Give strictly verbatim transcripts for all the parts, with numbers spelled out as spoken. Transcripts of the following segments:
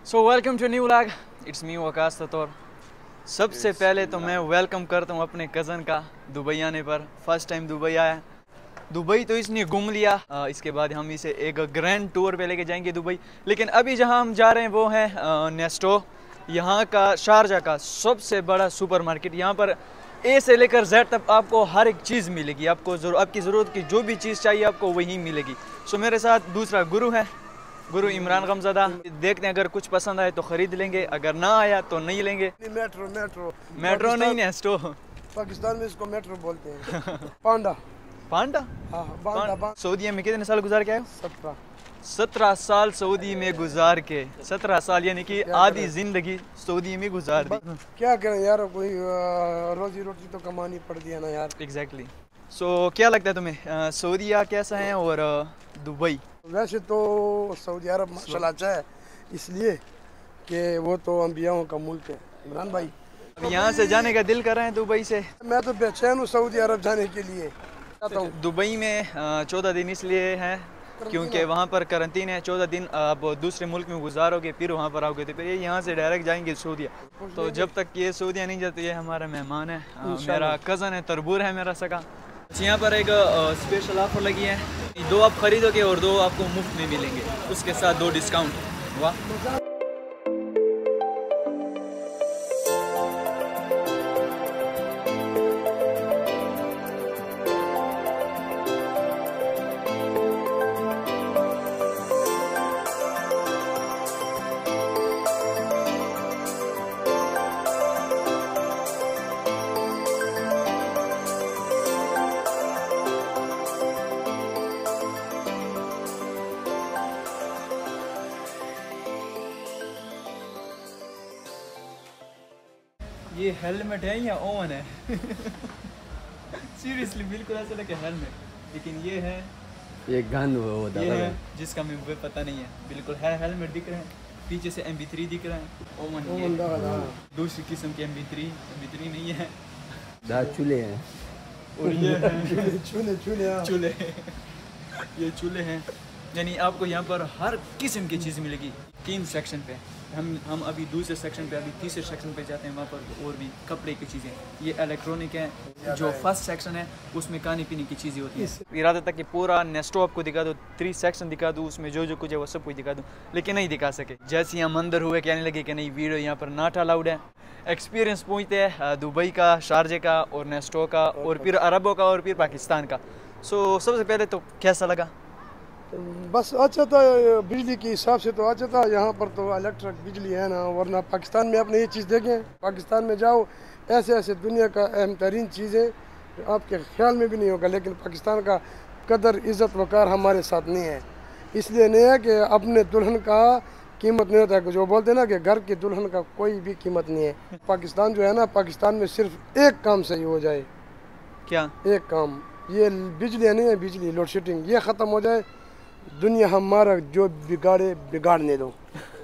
So welcome to new vlog, it's me Waqas Toor. सबसे पहले तो मैं वेलकम करता हूँ अपने कज़न का दुबई आने पर। फर्स्ट टाइम दुबई आया। दुबई तो इसने घूम लिया, आ, इसके बाद हम इसे एक ग्रैंड टूर पे लेके जाएंगे दुबई। लेकिन अभी जहाँ हम जा रहे हैं वो है नेस्टो, यहाँ का शारजा का सबसे बड़ा सुपर मार्केट। यहाँ पर ए से लेकर जेड तक आपको हर एक चीज़ मिलेगी। आपको जरूर आपकी ज़रूरत की जो भी चीज़ चाहिए आपको वहीं मिलेगी। सो मेरे साथ दूसरा गुरु है, गुरु इमरान गमज़दा। देखते हैं, अगर कुछ पसंद आए तो ख़रीद लेंगे, अगर ना आया तो नहीं लेंगे। मेट्रो मेट्रो मेट्रो नहीं, नेस्टो। पाकिस्तान में इसको मेट्रो बोलते हैं। पांडा पांडा। हाँ, बांडा बांडा। सऊदी में कितने साल गुजार के आए? सत्रह सत्रह साल सऊदी में गुजार के। सत्रह साल यानी कि आधी जिंदगी सऊदी में गुजार दी। क्या करें यार, कोई रोजी रोटी तो कमानी पड़ती है ना यार। एग्जैक्टली। सो क्या लगता है तुम्हें सऊदीया कैसा है और दुबई? वैसे तो सऊदी अरब माशाल्लाह अच्छा है, इसलिए कि वो तो अंबियाओं का मुल्क है। इमरान भाई, यहाँ से जाने का दिल कर रहे हैं दुबई से। मैं तो बेचैन हूँ सऊदी अरब जाने के लिए। दुबई में चौदह दिन इसलिए हैं क्योंकि वहाँ पर करंटीन है। चौदह दिन आप दूसरे मुल्क में गुजारोगे, फिर वहाँ पर आओगे, तो फिर ये यहाँ से डायरेक्ट जाएंगे सऊदीया। तो जब तक ये सऊदीया नहीं जाती, ये हमारा मेहमान है, मेरा कज़न है, तरबूर है मेरा सगा। यहाँ पर एक स्पेशल ऑफर लगी है, दो आप खरीदोगे और दो आपको मुफ्त में मिलेंगे, उसके साथ दो डिस्काउंट। वाह। ये हेलमेट है या ओवन है? सीरियसली बिल्कुल ऐसा लगे हेलमेट, लेकिन ये है, ये गन वो ये है जिसका मुझे पता नहीं है। बिल्कुल है, हेलमेट दिख रहे हैं, पीछे से एम बी थ्री दिख रहा है। ओवन ये दूसरी किस्म के M B three M B three नहीं है, चूल्हे हैं। और ये है चूल्हे चूल्हे चूल्हे ये चूल्हे हैं। यानी आपको यहाँ पर हर किस्म की चीज़ मिलेगी। तीन सेक्शन पे हम हम अभी दूसरे सेक्शन पे, अभी तीसरे सेक्शन पे जाते हैं, वहाँ पर और भी कपड़े की चीज़ें। ये इलेक्ट्रॉनिक है। जो फर्स्ट सेक्शन है उसमें खाने पीने की चीज़ें होती हैं। इरादा था कि पूरा नेस्टो आपको दिखा दूँ, थ्री सेक्शन दिखा दूँ, उसमें जो जो कुछ है वो सब कुछ दिखा दूँ, लेकिन नहीं दिखा सके। जैसे यहाँ मंदिर हुए, कहने लगे कि नहीं वीडियो यहाँ पर नॉट अलाउड है। एक्सपीरियंस पूछते हैं दुबई का, शारजे का और नेस्टो का, और फिर अरबों का, और फिर पाकिस्तान का। सो सबसे पहले तो कैसा लगा? बस अच्छा था, बिजली के हिसाब से तो अच्छा था। यहाँ पर तो इलेक्ट्रिक बिजली है ना, वरना पाकिस्तान में आपने ये चीज़ देखें, पाकिस्तान में जाओ ऐसे ऐसे दुनिया का अहम तरीन चीज़ें आपके ख्याल में भी नहीं होगा। लेकिन पाकिस्तान का कदर इज़्ज़त वक़ार हमारे साथ नहीं है। इसलिए नहीं है कि अपने दुल्हन का कीमत नहीं होता है, जो बोलते हैं ना कि घर की दुल्हन का कोई भी कीमत नहीं है। पाकिस्तान जो है ना, पाकिस्तान में सिर्फ एक काम सही हो जाए। क्या? एक काम, ये बिजली नहीं है, बिजली लोड शेडिंग ये ख़त्म हो जाए, दुनिया हमारा जो बिगाड़े बिगाड़ने दो।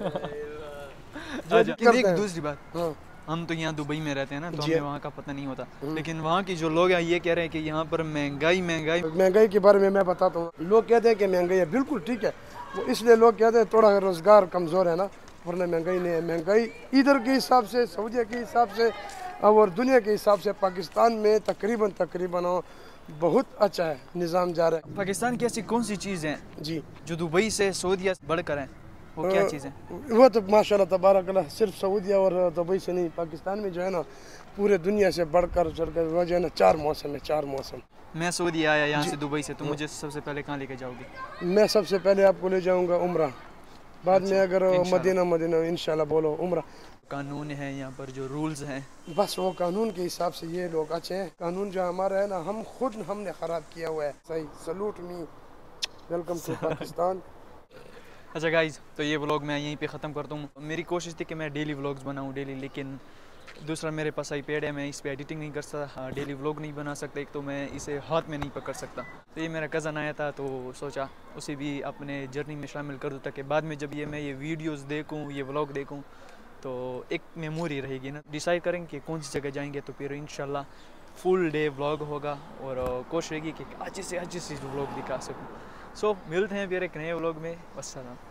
एक दूसरी बात, हाँ। हम तो यहाँ दुबई में रहते हैं ना, तो हमें वहाँ का पता नहीं होता, लेकिन वहाँ की जो लोग हैं ये कह रहे हैं कि यहाँ पर महंगाई महंगाई महंगाई के बारे में मैं बताता हूँ। लोग कहते हैं कि महंगाई है, बिल्कुल ठीक है, वो इसलिए लोग कहते हैं थोड़ा रोजगार कमज़ोर है ना, वरना महंगाई नहीं है। महंगाई इधर के हिसाब से, सऊदी के हिसाब से और दुनिया के हिसाब से पाकिस्तान में तकरीबन तकरीबन बहुत अच्छा है, निज़ाम जा रहा है। पाकिस्तान की ऐसी कौन सी चीज़ है जी जो दुबई से सऊदीया बढ़कर है? वो क्या चीज़ है? वो तो माशाल्लाह तबारकल्लाह सिर्फ सऊदीया और दुबई से नहीं, पाकिस्तान में जो है ना पूरे दुनिया से बढ़कर चढ़कर वो जो है ना चार मौसम है, चार मौसम। मैं सऊदी आया यहाँ से दुबई से, तो मुझे सबसे पहले कहाँ लेके जाओगे? मैं सबसे पहले आपको ले जाऊँगा उम्रा, बाद में अगर मदीना मदीना इंशाल्लाह बोलो उम्रा। कानून है यहाँ पर, जो रूल्स हैं, बस वो कानून के हिसाब से ये लोग अच्छे हैं। कानून जो हमारा है ना, हम खुद हमने ख़राब किया हुआ है। सही, salute me, welcome to Pakistan. अच्छा गाइज, तो ये व्लॉग मैं यहीं पे ख़त्म करता हूँ। मेरी कोशिश थी कि मैं डेली व्लॉग्स बनाऊँ डेली, लेकिन दूसरा मेरे पास आईपैड है, मैं इस पर एडिटिंग नहीं कर सकता, डेली व्लॉग नहीं बना सकता, एक तो मैं इसे हाथ में नहीं पकड़ सकता। तो ये मेरा कज़न आया था, तो सोचा उसे भी अपने जर्नी में शामिल कर दूँ, ताकि बाद में जब ये मैं ये वीडियोज़ देखूँ, ये व्लॉग देखूँ, तो एक मेमोरी रहेगी ना। डिसाइड करेंगे कि कौन सी जगह जाएंगे, तो फिर इंशाल्लाह फुल डे व्लॉग होगा, और कोशिश रहेगी कि अच्छी से अच्छी चीज़ व्लॉग दिखा सकूँ। सो so, मिलते हैं फिर एक नए व्लॉग में। वस्सलाम।